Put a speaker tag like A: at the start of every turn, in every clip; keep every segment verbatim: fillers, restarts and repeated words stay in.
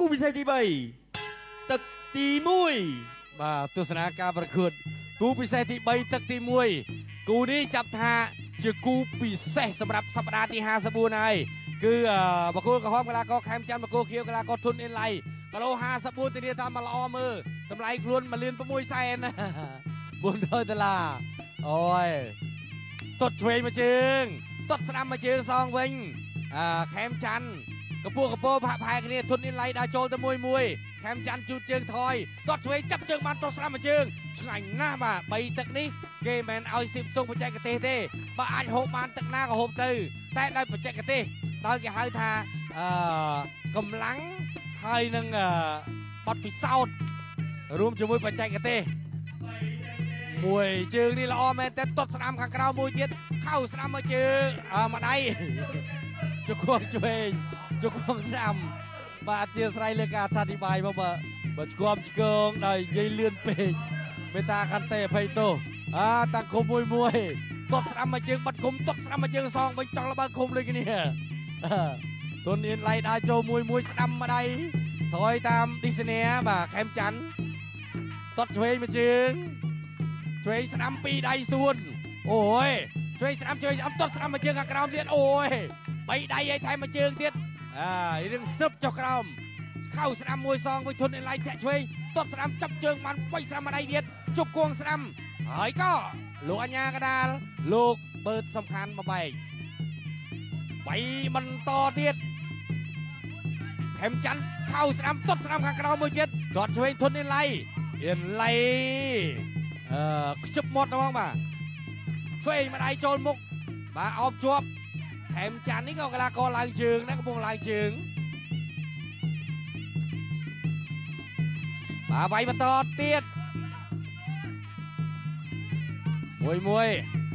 A: ពិសេសទីបីទឹកទីមួយ
B: បាទទស្សនាការប្រកួតគូពិសេសទីបីទឹកទីមួយគូនេះចាប់ថាជាគូពិសេសសម្រាប់សប្តាហ៍ទីห้าสิบbốnហើយគឺបកគោក្រហមកីឡាករខេមច័ន្ទបកគោខៀវកីឡាករធុនអ៊ីនឡៃគីឡូห้าสิบbốnធានាថាមកល្អមើលតម្លៃខ្លួនមួយលាន6សែនបួនរយដុល្លារអូយតត់ឆ្វេងមួយជើងតត់ស្ដាំមួយជើងសងវិញអាខេមច័ន្ទកពស់កពោផាក់ផែគ្នាធុនអ៊ីនឡៃដើរចូលទៅមួយមួយខេមច័ន្ទជូតជើងថយតត់ឆ្វេងចាប់ជើងបានតត់ស្ដាំមួយជើងឆ្ងាញ់ណាស់បាទបីទឹកនេះគេមិនឲ្យស៊ីបសុងបច្ចេកទេសទេបើអាចហូបបានទឹកណាក៏ហូបទៅតែដោយបច្ចេកទេសដោយគេហៅថាអឺកម្លាំងហើយនឹងបទពិសោធន៍រួមជាមួយបច្ចេកទេសមួយជើងនេះល្អមែនតែតត់ស្ដាំខាងក្រៅមួយទៀតខៅស្ដាំមកជើងម្ដាយជង្គង់ឆ្វេងជង្គង់ស្ដាំបាទអធិស្ឋានលើការអធិប្បាយមកបើបើឆ្គំឆ្គងដោយនិយាយលឿនពេកមេតាខន្តីអភ័យទោសអាតាំងឃុំមួយមួយតត់ស្ដាំមកជើងបាត់ឃុំតត់ស្ដាំមកជើងសងវិញចង់លបើឃុំដូចគ្នាទុនអ៊ីនឡៃដើរចូលមួយមួយស្ដាំម្ដាយថយតាមឌីសនីបាទខេមច័ន្ទតត់ឆ្វេងមកជើងឆ្វេងស្ដាំពីរដៃស្ទួនអូយឆ្វេងស្ដាំឆ្វេងស្ដាំតត់ស្ដាំមកជើងខាងក្រោមទៀតអូយបីដៃឲ្យថែមមកជើងទៀតអារឿងស្រុបចុះក្រោមខៅស្ដាំមួយសងមួយធុនអ៊ីនឡៃធាក់ឆ្វេងតត់ស្ដាំចាប់ជើងបានបីស្ដាំម្ដាយទៀតជប់គួងស្ដាំហើយក៏លោកអញ្ញាកដាលលោកបឺតសំខាន់មកបែកបីបន្តទៀតខេមច័ន្ទខៅស្ដាំតត់ស្ដាំខាងក្រោមមួយទៀតដត់ឆ្វេងធុនអ៊ីនឡៃអ៊ីនឡៃអឺខ្ជិបមាត់ហ្មងបាទឆ្វេងម្ដាយចូលមុខបាទអោបជាប់ខេមច័ន្ទនេះក៏កីឡាករឡើងជើងដែរកំពុងឡើងជើងបាទវាយបន្តទៀតមួយមួយ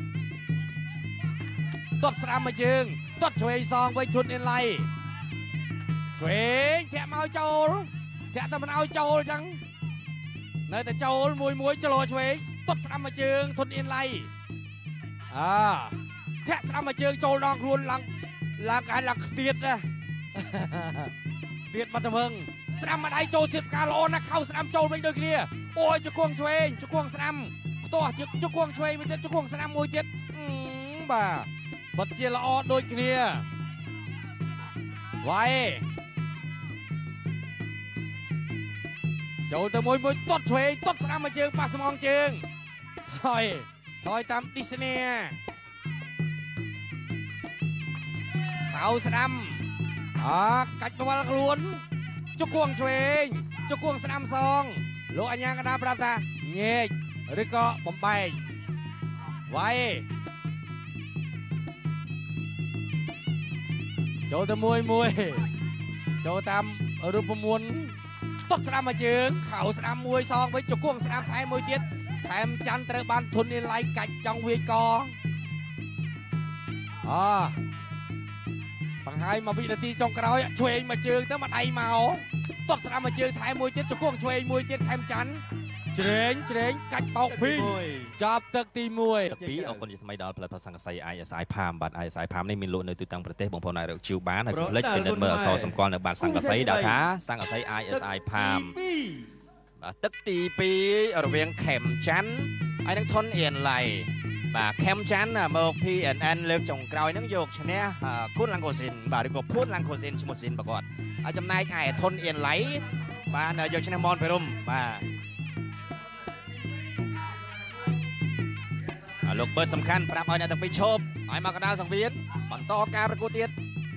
B: តត់ស្ដាំមួយជើងតត់ឆ្វេងសងវិញធុនអ៊ីនឡៃឆ្វេងធាក់មកចូលធាក់តែមិនឲ្យចូលអញ្ចឹងនៅតែចូលមួយមួយចលោឆ្វេងតត់ស្ដាំមួយជើងធុនអ៊ីនឡៃអាធាក់ស្ដាំមួយជើងចូលដងខ្លួនឡើងឡើងកាយឡើងខ្ទៀតណាទៀតបាត់ទៅវឹងស្ដាំម្ដាយចូលសៀបការល្អណាស់ខៅស្ដាំចូលវិញដូចគ្នាអូយជង្គង់ឆ្វេងជង្គង់ស្ដាំផ្ទាស់ជង្គង់ឆ្វេងមួយទៀតជង្គង់ស្ដាំមួយទៀតបាទបាត់ជាល្អដូចគ្នាវាយចូលទៅមួយមួយតត់ឆ្វេងតត់ស្ដាំមួយជើងប៉ះស្មងជើងហើយថយតាមឌីសនីខៅស្ដាំអកាច់បវល់ខ្លួនជង្គង់ឆ្វេងជង្គង់ស្ដាំសងលោកអញ្ញាកដាប្រាប់ថាញែកឬក៏បំបែកវាយចូលទៅមួយមួយចូលតាមរូបមន្តតត់ស្ដាំមកជើងខៅស្ដាំមួយសងវិញជង្គង់ស្ដាំថែមមួយទៀតថែមច័ន្ទត្រូវបានធុនអ៊ីនឡៃកាច់ចង់វាយកអបង្ហាញមកវិនាទីចុងក្រោយឆ្វេងមកជើងទៅមកដៃមកតត់ស្ដាំមកជើងថែមមួយទៀតជង្គង់ឆ្វេងមួយទៀតថែមច័ន្ទជ្រេងជ្រេងកាច់បោកភីចាប់ទឹកទីមួយពីអរគុណជាថ្មីដល់ផលិតផលសង្កសី ไอ เอส ไอ Palm បាទ ไอ เอส ไอ Palm នេះមានលក់នៅទូទាំងប្រទេសបងប្អូនអាចរកជីវបានហើយផ្លេចពិនិត្យមើលអក្សរសម្គាល់នៅបាទសង្កសីដែលថាសង្កសី ไอ เอส ไอ Palm បាទទឹកទីពីររវាងខេមច័ន្ទហើយនឹងធុនអ៊ីនឡៃបាទខេមច័ន្ទមក พี เอ็น เอ็น លើកចុងក្រោយហ្នឹងយកឈ្នះគូនឡាំងកូស៊ីនបាទឬក៏ភួនឡាំងកូស៊ីនឈ្មោះស៊ីនប្រកបហើយចំណែកឯធុនអ៊ីនឡៃបានយកឈ្នះមនពេរុំបាទលោកបឺតសំខាន់ប្រាប់ឲ្យអ្នកទាំងពីរឈប់ឲ្យមកកណ្ដាលសង្វៀនបន្តការប្រកួតទៀត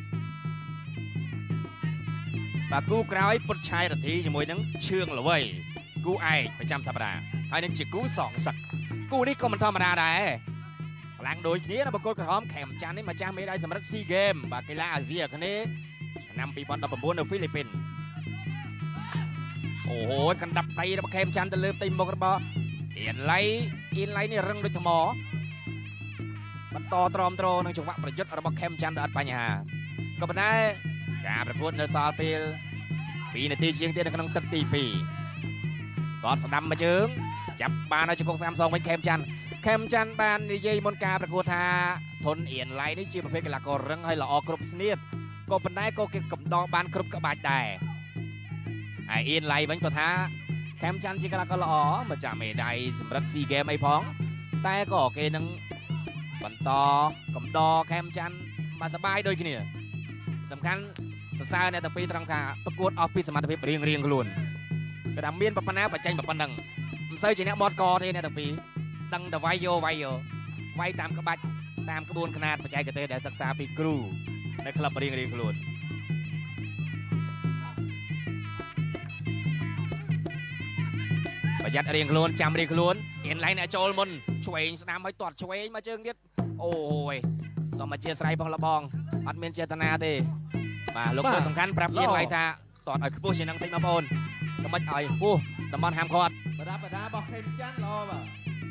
B: បាទគូក្រោយពុតឆាយរទ្ធីជាមួយនឹងឈឿងល្វីគូឯកប្រចាំសប្តាហ៍ហើយនឹងជាគូសងសឹកគូនេះក៏មិនធម្មតាដែរកម្លាំងដូចគ្នានៅប្រកួតក្រហមខេមច័ន្ទនេះម្ចាស់មេដាយសម្រិទ្ធស៊ីហ្គេមបាទកីឡាអាស៊ីអាគ្នេយ៍ឆ្នាំពីរពាន់ដប់ប្រាំបួននៅហ្វីលីពីនអូហូកណ្ដាប់ដៃរបស់ខេមច័ន្ទទៅលើផ្ទៃមុខរបស់អ៊ីនឡៃអ៊ីនឡៃនេះរឹងដូចថ្មបន្តទ្រាំទ្រនឹងចង្វាក់ប្រយុទ្ធរបស់ខេមច័ន្ទអត់បញ្ហាក៏ប៉ុន្តែការប្រកួតនៅសល់ពេលពីរនាទីជាងទៀតនៅក្នុងទឹកទីពីរគាត់ស្ដាំមកជើងចាប់បានឲ្យជង្គង់ស្ដាំសងវិញខេមច័ន្ទខេមច័ន្ទបាននិយាយមុនការប្រកួតថាធុនអ៊ីនឡៃនេះជាប្រភេទកីឡាកររឹងហើយល្អគ្រប់ស្នៀតក៏ប៉ុន្តែក៏គេកំដរបានគ្រប់ក្បាច់ដែរ
C: ឯអៀនឡៃវិញក៏ថាខេមច័ន្ទជាកីឡាករល្អមកចាក់មេដាយសម្រាប់ស៊ីហ្គេមអីផងតែក៏គេនឹងបន្តកំដរខេមច័ន្ទមកសបាយដូចគ្នាសំខាន់សរសើរអ្នកទាំងពីរត្រង់ថាប្រកួតអស់ពីសមត្ថភាពរៀងរៀងខ្លួនគេថាមានប៉ុណ្ណាបញ្ចេញប៉ុណ្ណឹងមិនសូវជាអ្នកបត់កទេអ្នកទាំងពីរដឹងតែវាយយោវាយយោវាយតាមក្បាច់តាមក្បួនខ្នាតបច្ចេកទេសដែលសិក្សាពីគ្រូនៅក្លឹបរៀងរៀងខ្លួនប្រយ័ត្នរៀងខ្លួនចាំរៀងខ្លួនអៀនឡៃអ្នកចូលមុនឆ្វេងស្ដាំឲ្យទាត់ឆ្វេងមកជើងទៀតអូយសូមអធិស្ឋានផងលបងអត់មានចេតនាទេបាទលោកទៅសំខាន់ប្រាប់អៀនឡៃថាទាត់ឲ្យខ្ពស់ជាងនឹងតិចបងប្អូនកុំឲ្យខ្ពស់តំបន់ហាមឃាត់បដាបដារបស់ខេមច័ន្ទល្អបាទ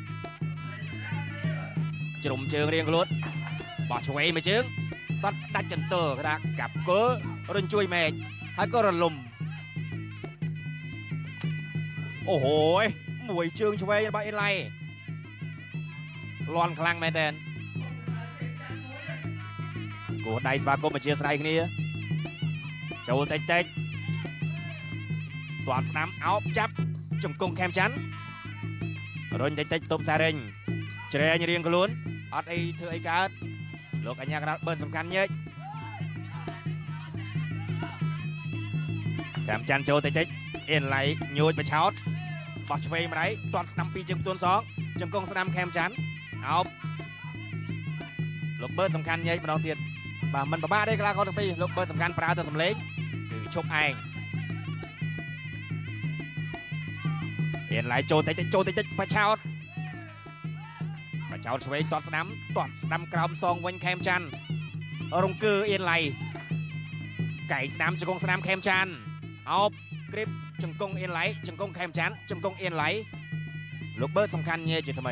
C: ជ្រុំជើងរៀងខ្លួនបោះឆ្វេងមួយជើងតាត់ដាច់ចន្ទើក្តារកាប់គល់រុញជួយមេឃហើយក៏រលំអូហូយមួយជើងឆ្វេងរបស់អ៊ីនឡៃលន់ខ្លាំងមែនតើគោះដៃស្វាគមន៍អធិស្ឋានគ្នាចូលតិចតិចទាត់ស្ដាំអោបចាប់ជង្គង់ខេមច័ន្ទរុញតិចតិចទប់សារ៉េងជ្រែងរៀងខ្លួនអត់អីធ្វើអីកើតលោកអញ្ញាកណ្ដាលបឺនសំខាន់ញែកខេមច័ន្ទចូលតិចតិចអ៊ីនឡៃញួចបឆោតបោះឆ្វេងម្ដាយទាត់ស្ដាំពីជើងផ្ទួនសងជង្គង់ស្ដាំខេមច័ន្ទអោបលោកបឺនសំខាន់ញែកម្ដងទៀតបាទមិនប្រមាថទេកីឡាករទាំងពីរលោកបឺនសំខាន់ប្រើទៅសម្លេងគឺឈប់ឯងអ៊ីនឡៃចូលតិចតិចចូលតិចតិចបឆោតបឆោតឆ្វេងទាត់ស្ដាំទាត់ស្ដាំក្រោមសងវិញខេមច័ន្ទរង្គើអ៊ីនឡៃកែងស្ដាំជង្គង់ស្ដាំខេមច័ន្ទអោបគ្រីបជង្គង់អ៊ីនឡៃជង្គង់ខេមច័ន្ទជង្គង់អ៊ីនឡៃលោកបឺនសំខាន់ញែជាថ្មី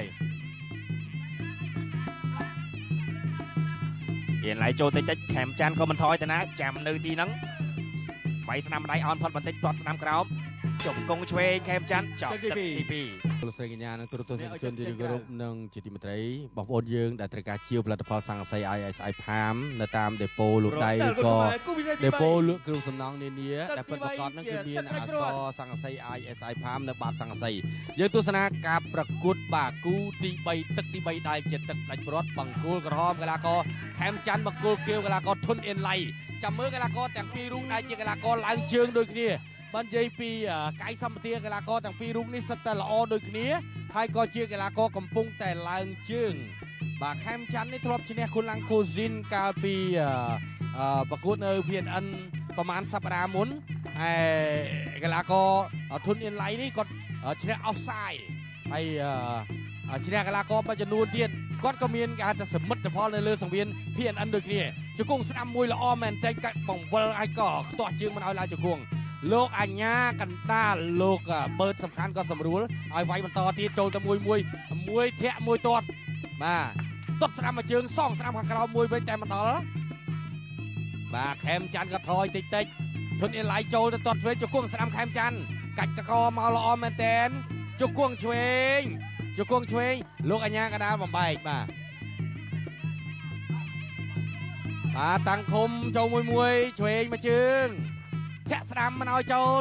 C: អ៊ីនឡៃចូលតិចតិចខេមច័ន្ទក៏មិនថយទៅណាចាំនៅទីហ្នឹងវាយស្ដាំម្ដាយអនផុតបន្តិចទាត់ស្ដាំក្រោមជង្គង់ឆ្វេងខេមច័ន្ទចប់ទឹកទីពីរ
B: លោកស្រីកញ្ញានិងទូរទស្សនិកជនជាទីគោរពនិងជាទីមេត្រីបងប្អូនយើងដែលត្រូវការជាវផលិតផលសង្កសី អាយ អេស អាយ Palm នៅតាមដេប៉ូលក់ដៃឬក៏ដេប៉ូលក់គ្រឿងសំណង់នានាដែលពិតប្រាកដហ្នឹងគឺមានអក្សរសង្កសី អាយ អេស អាយ Palm នៅបាតសង្កសីយើងទស្សនាការប្រកួតបាគូទីបីទឹកទីបីដែលជាទឹកដាច់ព្រាត់បង្គោលក្រហមកីឡាករខេមច័ន្ទបង្គោលខៀវកីឡាករធុនអ៊ីនឡៃចាំមើលកីឡាករទាំងពីររូបដែលជាកីឡាករឡើងជើងដូចគ្នាបាននិយាយពីកាយសម្បទាកីឡាករទាំងពីររូបនេះសិតតែល្អដូចគ្នាហើយក៏ជាកីឡាករកំពុងតែឡើងជើងបាទខេមច័ន្ទនេះធ្លាប់ឈ្នះគុនឡាំងកូស៊ីនកាលពីប្រកួតនៅ វី អេន អិន ប្រហែលសប្តាហ៍មុនហើយកីឡាករធុនអ៊ីនឡៃនេះគាត់ឈ្នះ offside ហើយឈ្នះកីឡាករមួយចំនួនទៀតគាត់ក៏មានគេហៅថាសមិទ្ធផលនៅលើសង្វៀន វី អេន អិន ដូចគ្នាជង្គង់ស្ដាំមួយល្អមែនតែកាច់បង្វិលហើយក៏ខ្ទាស់ជើងមិនឲ្យឡើងជង្គង់លោកអញ្ញាកណ្ដាលលោកបឺតសំខាន់ក៏សម្រួលឲ្យវាយបន្តទៀតចូលទៅមួយមួយមួយធាក់មួយទាត់បាទទាត់ស្ដាំមកជើងសងស្ដាំខាងក្រោមមួយវិញតែមិនដល់បាទខេមច័ន្ទក៏ថយតិចតិចធុនអ៊ីនឡៃចូលទៅទាត់ឆ្វេងជង្គង់ស្ដាំខេមច័ន្ទកាច់តកមកល្អមែនតែនជង្គង់ឆ្វេងជង្គង់ឆ្វេងលោកអញ្ញាកណ្ដាលបំបែកបាទបាទតាំងឃុំចូលមួយមួយឆ្វេងមកជើងធាក់ស្ដាំមិនឲ្យចូល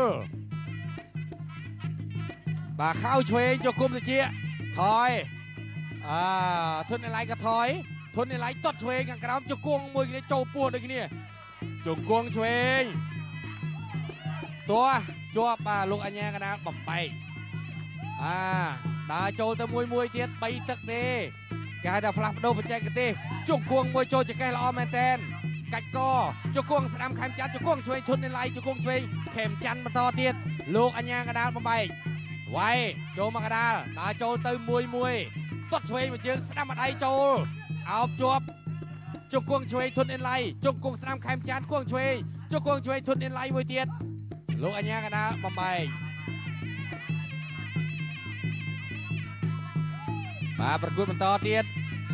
B: បាទខោឆ្វេងចូលគុំទៅជាថយអឺធុនអ៊ីនឡៃក៏ថយធុនអ៊ីនឡៃទាត់ឆ្វេងខាងក្រោមជង្គង់មួយគ្នាចូលពោះដូចគ្នាជង្គង់ឆ្វេងទោះជាប់បាទលោកអញ្ញាកណ្ដាលបំបែកអាដើរចូលទៅមួយមួយទៀតបីទឹកទេគេហៅថាផ្លាស់ប្ដូរបច្ចេកទេសជង្គង់មួយចូលចកេះល្អមែនតែនកាច់កជង្គង់ស្ដាំខេមច័ន្ទជង្គង់ឆ្វេងធុនអ៊ីនឡៃជង្គង់ឆ្វេងខេមច័ន្ទបន្តទៀតលោកអញ្ញាកដាលបំបែកវាយចូលមកកដាលដើរចូលទៅមួយមួយទាត់ឆ្វេងមួយជើងស្ដាំម្ដាយចូលអោបជាប់ជង្គង់ឆ្វេងធុនអ៊ីនឡៃជង្គង់ស្ដាំខេមច័ន្ទគង់ឆ្វេងជង្គង់ឆ្វេងធុនអ៊ីនឡៃមួយទៀតលោកអញ្ញាកដាលបំបែកបាទប្រកួតបន្តទៀត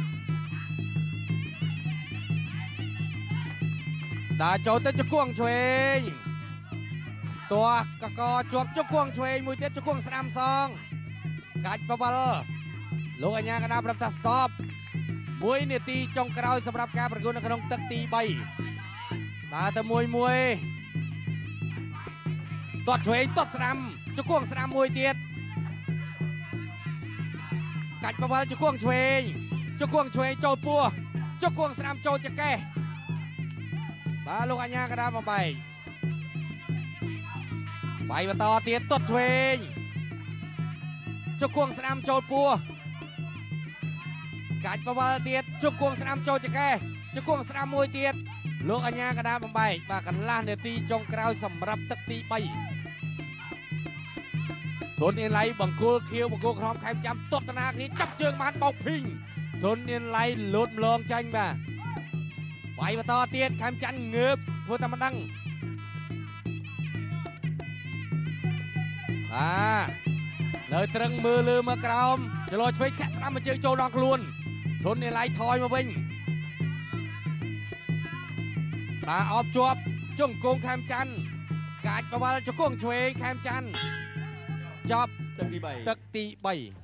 B: ដើរចូលទៅជង្គង់ឆ្វេងតោះកកជាប់ជង្គង់ឆ្វេងមួយទៀតជង្គង់ស្ដាំសងកាច់បវលលោកអញ្ញាកណ្ដាលប្រាប់ថា stop មួយនាទីចុងក្រោយសម្រាប់ការប្រកួតនៅក្នុងទឹកទីបីដើរទៅមួយមួយตอดช่วยตอดสนามจุกวงสนามมวยเตียดกัดประวัติจุกวงช่วยจุกวงช่วยโจดปัวจุกวงสนามโจดจะแก่บาลูกอัญญากระดาษมาไปไปมาต่อเตียดตอดช่วยจุกวงสนามโจดปัวกัดประวัติเตียดจุกวงสนามโจดจะแก่จุกวงสนามมวยเตียดลูกอัญญากระดาษมาไปมากันล่าเนตีจงกราวสำหรับตักตีไปทนเนียนไหลบังกูเคียวบังกูครอมแคมจำตดตนานี้จับเชืองมันบอกพิงทนเนียนไหลหลุดลองจังบ่ไปมาต่อเตียนแคมจันเงือบพูดตามมันดังอ่าเลยตรึงมือลืมมากรอมจะลอยช่วยแคสนามมาเจอโจนองกลวนทนเนียนไหลถอยมาวิ่งตาออบจวบจุ่งโกงแคมจันกาดประวัติจะโกงช่วยแคมจันจอบ
A: ตึกที่ใบ
B: ตึกตีใบ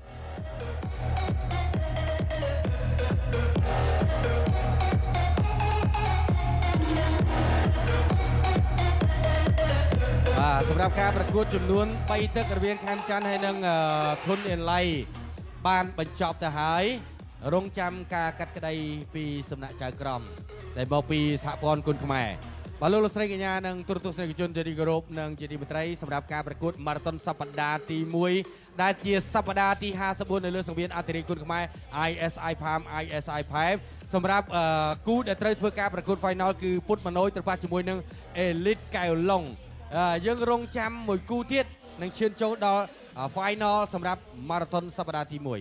B: สำหรับการประกวดจำนวนไปตึกระเบียงแคมจันให้นังทุนเอ็นไลบ้านบรรจบทหารรงจำการกัดกระไดปีสำนักจ่ากรมในบปีสหกรณ์กุลขมายบาลูลสไลกัญญานังตุรตุสไลกจุนเจดีกรบนังเจดีบัตรสำหรับการประกวดมาราธอนสัปดาห์ที่มวยได้เจียสัปดาห์ที่ห้าสมบูรณ์ในเรื่องสังเวียนอัตริกุลขมาย ไอ เอส ไอ Palm ไอ เอส ไอ Palm สำหรับกูได้เตรียมធ្វើការប្រកួត final គឺពុតមណយត្រប៉ះជាមួយនឹងអេលីតកៅឡុងយើងរងចាំមួយគូទៀតនឹងឈានចូលដល់ final សម្រាប់ marathon សប្តាហ៍ទីមួយ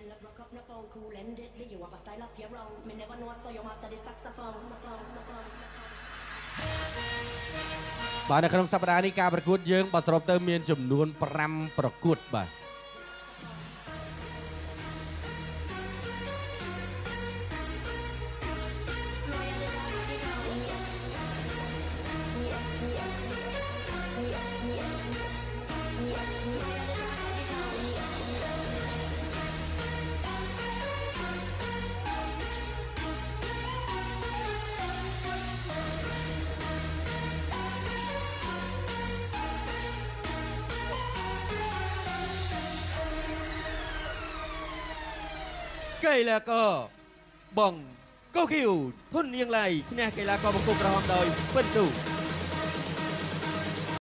B: បាទនៅក្នុងសប្តាហ៍នេះការប្រកួតយើងបើសរុបទៅមានចំនួនប្រាំប្រកួតបាទ
A: កីឡាករបងកូឃីវធននាងឡៃឈ្នះកីឡាករបង្គោលក្រហមដោយពិន្ទុ